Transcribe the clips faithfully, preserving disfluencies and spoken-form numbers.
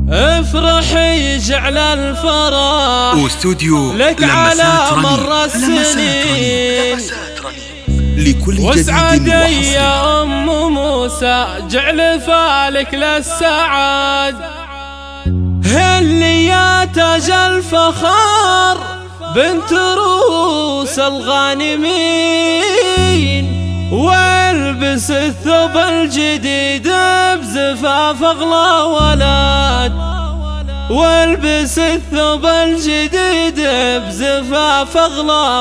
افرحي جعل الفرح واستوديو لك على مر السنين لكل واسعد جديد يا أم موسى جعل فالك للسعاد اللي يا تاج الفخار بنت روس الغانمين والبس الثوب الجديد بزفاف اغلى ولد والبس الثوب الجديد بزفاف اغلى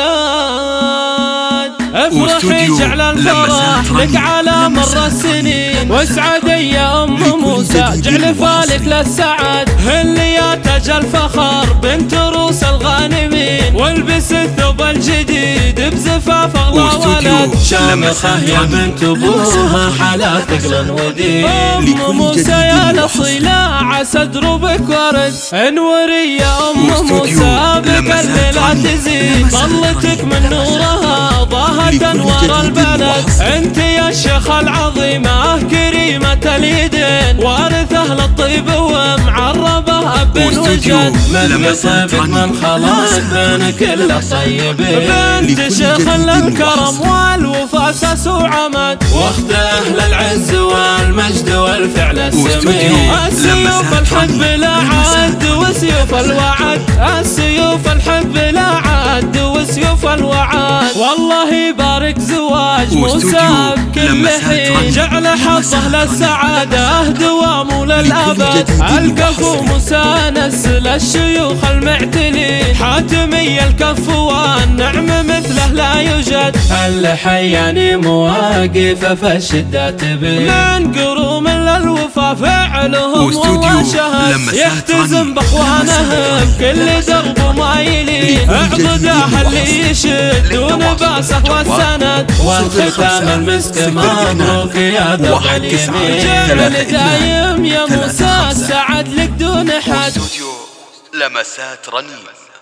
ولد افرحي جعل الفرح لك على مر السنين واسعد يا ام موسى جعل فالك للسعد اللي يا تاج الفخر بنت روس الغانمين والبس الثوب الجديد بزفاف اغلى ولد شامخه يا بنت ابوها حلا ثقل ودين ام موسى يا الاصيله عسى دروبك ورد انوري يا ام موسى بقلبي لا تزيد ظلتك من نورها ضاهت انوار البلد انت يا الشيخه العظيمه كريمه اليدين وارثه للطيب ومعربه ابن وجد من يصيبك من خلاص بين كل الطيبين بنت شيخ للكرم والوفاء اساس وعمد واخت اهل العز والمجد والفعل السمين السيوف الحق بلا عد وسيوف الوعد السيوف الحق بلا عد وسيوف الوعد والله يبارك زواج موسى بكل حين جعل حظه للسعاده دوام للابد الكفو موسى نسل الشيوخ المعتلين حاتمي الكف والنعم مثله لا يوجد الحياني مواقف فالشدة تبين من قروم للوفا فعلهم والله شهد يحتزم باخوانهم كل درب مايلين اعضداه اللي يشدون باسه والسند والختام المسك مبروك يا ذا اليمين جعل دايم يا موسى السعد لك دون حد. لمسات رنين.